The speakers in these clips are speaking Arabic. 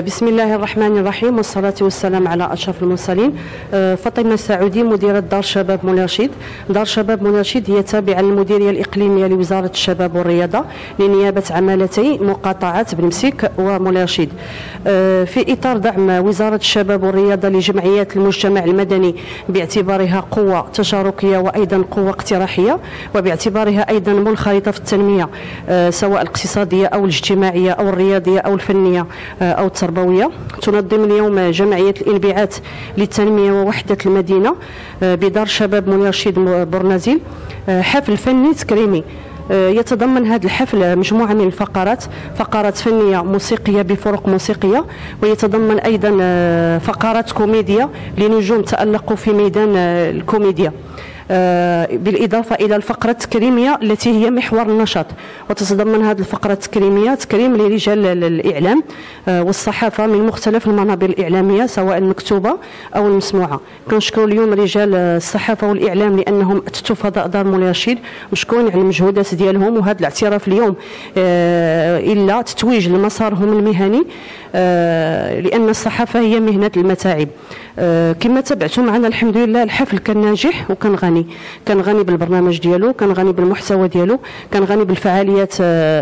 بسم الله الرحمن الرحيم، والصلاة والسلام على أشرف المرسلين. فاطمة السعودي، مديرة دار شباب مناشد. دار شباب مناشد هي تابعة للمديرية الإقليمية لوزارة الشباب والرياضة لنيابة عمالتي مقاطعات بنمسك ومناشد. في إطار دعم وزارة الشباب والرياضة لجمعيات المجتمع المدني باعتبارها قوة تشاركية وأيضا قوة اقتراحية، وباعتبارها أيضا منخرطة في التنمية سواء الاقتصادية أو الاجتماعية أو الرياضية أو الفنية أو التربوية، تنظم اليوم جمعية الانبعاث للتنمية ووحدة المدينة بدار شباب مناشد بورنازيل حفل فني تكريمي. يتضمن هذا الحفل مجموعة من الفقرات، فقرات فنية موسيقية بفرق موسيقية، ويتضمن أيضا فقرات كوميديا لنجوم تألقوا في ميدان الكوميديا، بالإضافة إلى الفقرة التكريمية التي هي محور النشاط. وتتضمن هذه الفقرة التكريمية تكريم لرجال الإعلام والصحافة من مختلف المنابر الإعلامية سواء المكتوبة أو المسموعة. كنشكر اليوم رجال الصحافة والإعلام لأنهم أتتوا فضاء دار مناشد، مشكورين على المجهودات ديالهم، وهذا الاعتراف اليوم إلا تتويج لمسارهم المهني، لأن الصحافة هي مهنة المتاعب. كما تابعتوا معنا الحمد لله الحفل كان ناجح وكان غني، كان غني بالبرنامج ديالو، كان غني بالمحتوى ديالو، كان غني بالفعاليات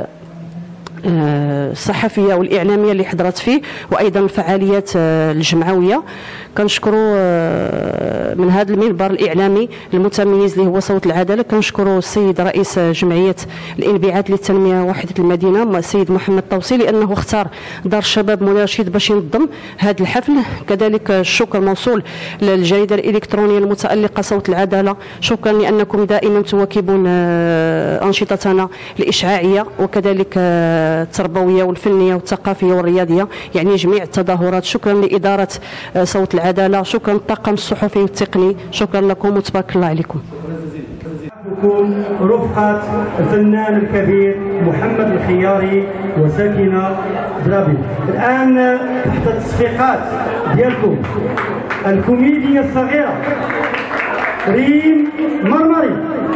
الصحفية والإعلامية اللي حضرت فيه، وأيضا الفعاليات الجمعوية. كنشكروا من هذا المنبر الإعلامي المتميز اللي هو صوت العدالة، كنشكروا السيد رئيس جمعية الانبعاث للتنمية ووحدة المدينة السيد محمد طوسي لأنه اختار دار شباب مناشد باش ينظم هذا الحفل. كذلك الشكر موصول للجريدة الإلكترونية المتألقة صوت العدالة، شكرا لأنكم دائما تواكبون أنشطتنا الإشعاعية وكذلك التربوية والفنية والثقافية والرياضية، يعني جميع التظاهرات. شكرا لإدارة صوت العدالة، شكرا للطاقم الصحفي والتقني، شكرا لكم وتبارك الله عليكم. رفقة الفنان الكبير محمد الخياري وساكنة درابي. الآن تحت التصفيقات ديالكم الكوميديا الصغيرة ريم مرمري.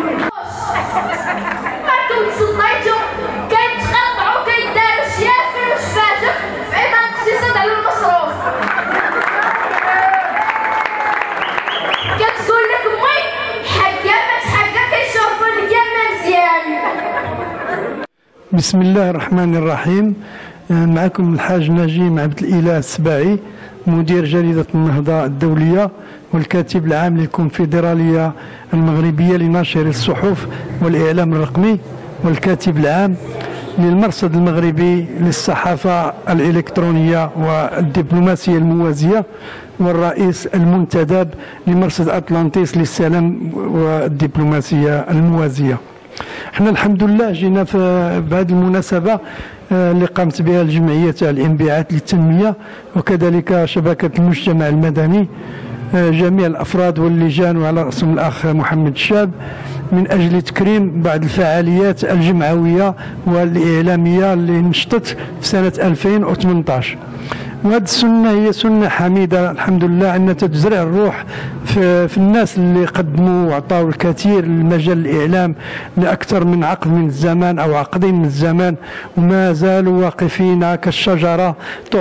بسم الله الرحمن الرحيم. معكم الحاج نجيم عبد الإله السباعي، مدير جريدة النهضة الدولية والكاتب العام للكونفدرالية المغربية لناشر الصحف والإعلام الرقمي، والكاتب العام للمرصد المغربي للصحافة الإلكترونية والدبلوماسية الموازية، والرئيس المنتدب لمرصد أطلانتيس للسلام والدبلوماسية الموازية. احنا الحمد لله جينا في بهذه المناسبة اللي قامت بها الجمعية تاع الانبعاث للتنمية وكذلك شبكة المجتمع المدني، جميع الأفراد واللجان وعلى رأسهم الأخ محمد الشاب، من أجل تكريم بعض الفعاليات الجمعوية والإعلامية اللي نشطت في سنة 2018. وهذه السنة هي سنة حميدة الحمد لله، أنها تزرع الروح في الناس اللي قدموا وعطاوا الكثير لمجال الإعلام لأكثر من عقد من الزمان أو عقدين من الزمان، وما زالوا واقفين كالشجرة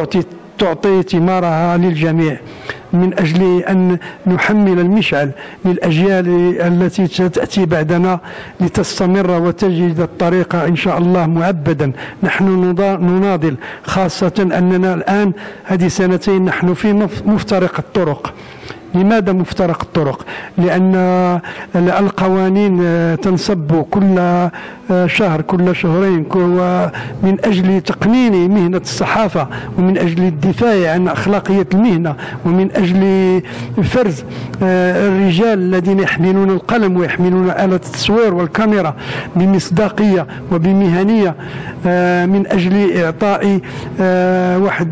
تعطي ثمارها للجميع، من أجل أن نحمل المشعل للأجيال التي تأتي بعدنا لتستمر وتجد الطريق إن شاء الله معبدا. نحن نناضل، خاصة أننا الآن هذه سنتين نحن في مفترق الطرق. لماذا مفترق الطرق؟ لأن القوانين تنصب كل شهر كل شهرين، ومن أجل تقنين مهنة الصحافة ومن أجل الدفاع عن أخلاقية المهنة ومن أجل فرز الرجال الذين يحملون القلم ويحملون آلة التصوير والكاميرا بمصداقية وبمهنية، من أجل إعطاء واحد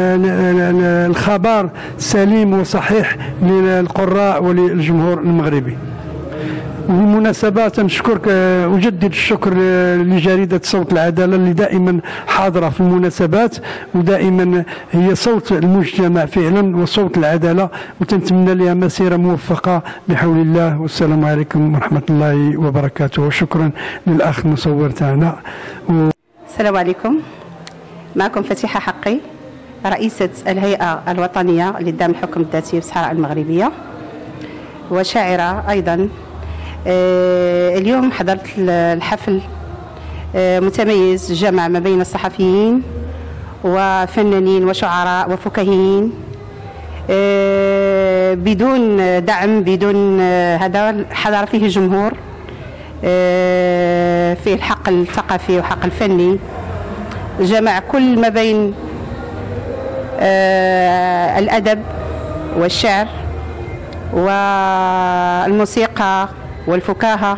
الخبر سليم وصحيح للقراء وللجمهور المغربي. وبالمناسبة نشكرك، أجدد الشكر لجريدة صوت العدالة اللي دائما حاضرة في المناسبات ودائما هي صوت المجتمع فعلا وصوت العدالة، وتنتمنى لها مسيرة موفقة بحول الله. والسلام عليكم ورحمة الله وبركاته، وشكرا للأخ المصور تاعنا. السلام عليكم، معكم فتيحة حقي، رئيسة الهيئة الوطنية لدعم الحكم الذاتي في الصحراء المغربية وشاعرة أيضا. اليوم حضرت الحفل متميز جمع ما بين الصحفيين وفنانين وشعراء وفكاهيين بدون دعم، بدون هذا حضر فيه جمهور، فيه الحق الثقافي وحق الفني، جمع كل ما بين الأدب والشعر والموسيقى والفكاهة.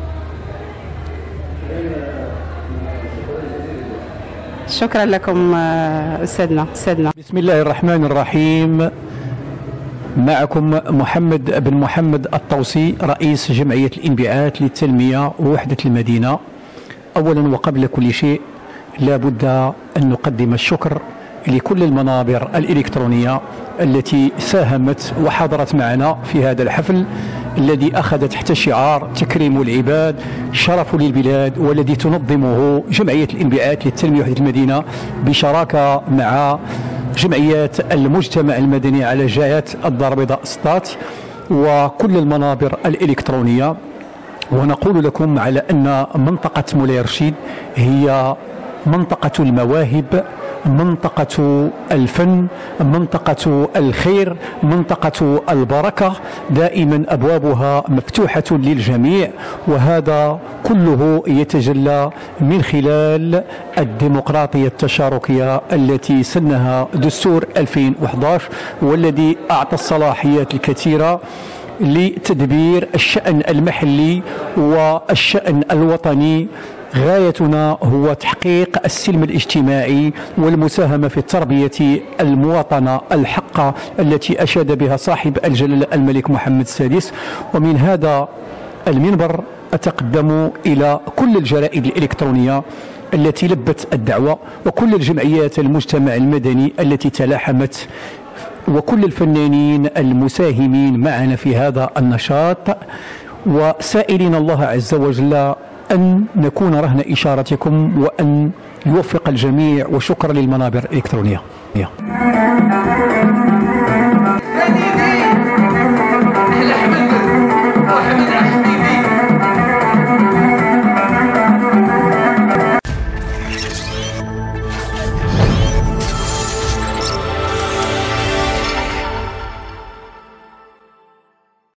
شكرا لكم أستاذنا. بسم الله الرحمن الرحيم. معكم محمد بن محمد الطوسي، رئيس جمعية الانبعاث للتنمية ووحدة المدينة. أولا وقبل كل شيء لا بد أن نقدم الشكر لكل المنابر الإلكترونية التي ساهمت وحضرت معنا في هذا الحفل الذي أخذ تحت شعار تكريم العباد شرف للبلاد، والذي تنظمه جمعية الانبعاث للتنمية ووحدة المدينة بشراكة مع جمعيات المجتمع المدني على جهة الدار البيضاء سطات وكل المنابر الإلكترونية. ونقول لكم على أن منطقة مولاي رشيد هي منطقة المواهب، منطقة الفن، منطقة الخير، منطقة البركة، دائما أبوابها مفتوحة للجميع، وهذا كله يتجلى من خلال الديمقراطية التشاركية التي سنها دستور 2011 والذي أعطى الصلاحيات الكثيرة لتدبير الشأن المحلي والشأن الوطني. غايتنا هو تحقيق السلم الاجتماعي والمساهمة في التربية المواطنة الحقة التي أشاد بها صاحب الجلالة الملك محمد السادس. ومن هذا المنبر أتقدم إلى كل الجرائد الإلكترونية التي لبت الدعوة وكل الجمعيات المجتمع المدني التي تلاحمت وكل الفنانين المساهمين معنا في هذا النشاط، وسائلين الله عز وجل أن نكون رهن إشارتكم وأن يوفق الجميع. وشكرا للمنابر الإلكترونية.